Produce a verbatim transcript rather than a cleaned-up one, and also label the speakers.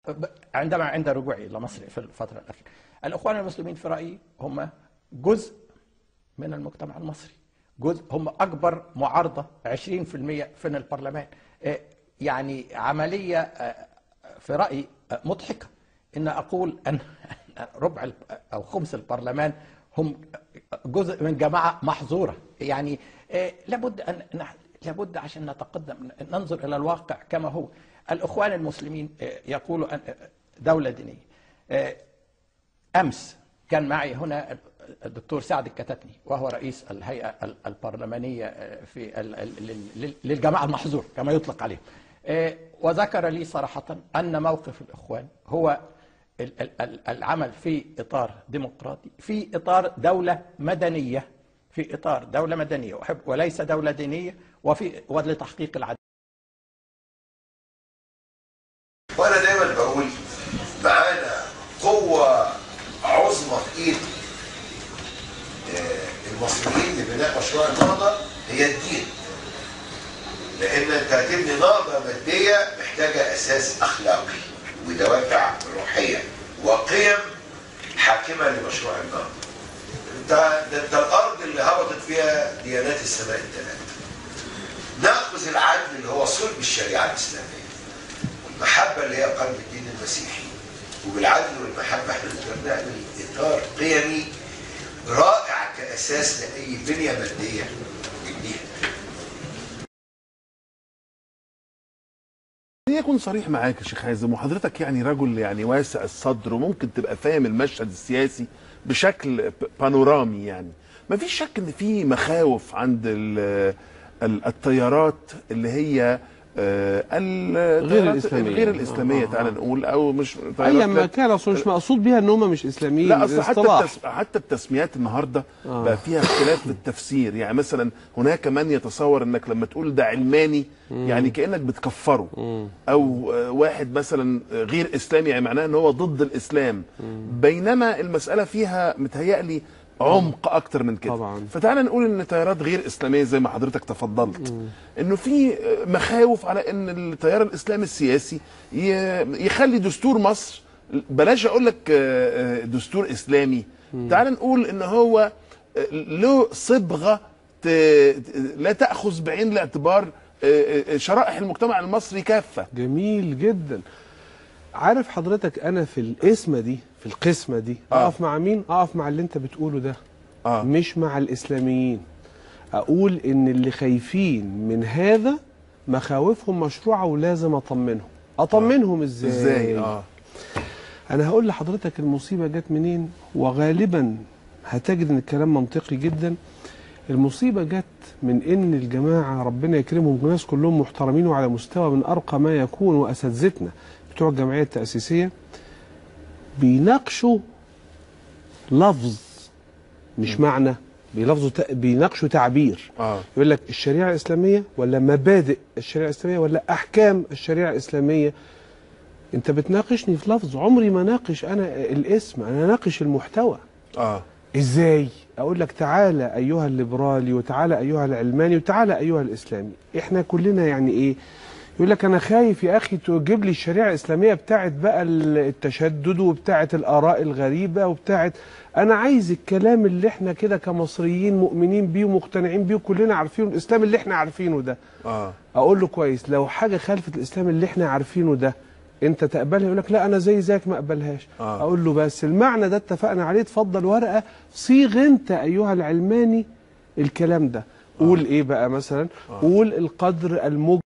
Speaker 1: عندما عند رجوعي إلى مصر في الفترة الأخيرة، الإخوان المسلمين في رأيي هم جزء من المجتمع المصري، جزء، هم أكبر معارضة، عشرين بالمئة في البرلمان. يعني عملية في رأيي مضحكة إن أقول أن ربع أو خمس البرلمان هم جزء من جماعة محظورة. يعني لابد أن لابد عشان نتقدم ننظر إلى الواقع كما هو. الإخوان المسلمين يقولوا أن دولة دينية. أمس كان معي هنا الدكتور سعد الكتاتني وهو رئيس الهيئة البرلمانية في للجماعة المحظور كما يطلق عليهم، وذكر لي صراحة أن موقف الإخوان هو العمل في إطار ديمقراطي، في إطار دولة مدنية، في إطار دولة مدنية وليس دولة دينية، وفي ولتحقيق العدالة.
Speaker 2: وأنا دايما بقول معانا قوة عظمى في إيد المصريين لبناء مشروع النهضة هي الدين. لأن أنت هتبني نهضة مادية محتاجة أساس أخلاقي ودوافع روحية وقيم حاكمة لمشروع النهضة. أنت ده أنت الأرض اللي هبطت فيها ديانات السماء الثلاث. نأخذ العدل اللي هو صلب الشريعة الإسلامية، والمحبة اللي هي قلب الدين المسيحي، وبالعدل والمحبة احنا نقدر نعمل إطار قيمي رائع كأساس لأي بنية مادية جديدة.
Speaker 3: يكون صريح معاك يا شيخ حازم، وحضرتك يعني رجل يعني واسع الصدر وممكن تبقى فاهم المشهد السياسي بشكل بانورامي. يعني ما فيش شك ان في مخاوف عند التيارات اللي هي
Speaker 4: غير الاسلاميه
Speaker 3: غير الاسلاميه آه. تعال نقول، او مش
Speaker 4: اي ما كان اصلا مش مقصود بيها ان هم مش اسلاميين.
Speaker 3: لا اصل حتى التس... حتى التسميات النهارده آه. بقى فيها اختلاف في التفسير. يعني مثلا هناك من يتصور انك لما تقول ده علماني مم. يعني كانك بتكفره مم. او واحد مثلا غير اسلامي يعني معناه ان هو ضد الاسلام مم. بينما المساله فيها متهيألي عمق اكتر من كده طبعا. فتعالى نقول ان تيارات غير اسلاميه زي ما حضرتك تفضلت مم. انه في مخاوف على ان التيار الاسلامي السياسي يخلي دستور مصر، بلاش اقول لك دستور اسلامي، تعالى نقول ان هو له صبغه لا تاخذ بعين الاعتبار شرائح المجتمع المصري كافه.
Speaker 4: جميل جدا. عارف حضرتك انا في القسمه دي في القسمه دي
Speaker 3: آه.
Speaker 4: اقف مع مين؟ اقف مع اللي انت بتقوله ده
Speaker 3: آه.
Speaker 4: مش مع الاسلاميين. اقول ان اللي خايفين من هذا مخاوفهم مشروعه ولازم اطمنهم. اطمنهم آه. ازاي؟
Speaker 3: ازاي؟ اه
Speaker 4: انا هقول لحضرتك المصيبه جت منين، وغالبا هتجد ان الكلام منطقي جدا. المصيبه جت من ان الجماعه ربنا يكرمهم الناس كلهم محترمين وعلى مستوى من ارقى ما يكون، واساتذتنا بتوع الجمعيه التاسيسيه بيناقشوا لفظ مش م. معنى، بيلفظوا ت... بيناقشوا تعبير.
Speaker 3: آه.
Speaker 4: يقول لك الشريعه الاسلاميه ولا مبادئ الشريعه الاسلاميه ولا احكام الشريعه الاسلاميه. انت بتناقشني في لفظ، عمري ما ناقش انا الاسم، انا ناقش المحتوى.
Speaker 3: اه
Speaker 4: ازاي؟ اقول لك تعالى ايها الليبرالي وتعالى ايها العلماني وتعالى ايها الاسلامي. احنا كلنا يعني ايه؟ يقول لك انا خايف يا اخي تجيب لي الشريعه الاسلاميه بتاعت بقى التشدد وبتاعت الاراء الغريبه وبتاعت، انا عايز الكلام اللي احنا كده كمصريين مؤمنين بيه ومقتنعين بيه وكلنا عارفينه، الاسلام اللي احنا عارفينه ده.
Speaker 3: اه
Speaker 4: اقول له كويس، لو حاجه خالفت الاسلام اللي احنا عارفينه ده انت تقبلها؟ يقول لك لا انا زي زيك ما اقبلهاش.
Speaker 3: آه.
Speaker 4: اقول له بس المعنى ده اتفقنا عليه، اتفضل ورقه صيغ انت ايها العلماني الكلام ده. قول آه. ايه بقى مثلا؟ آه. قول القدر المج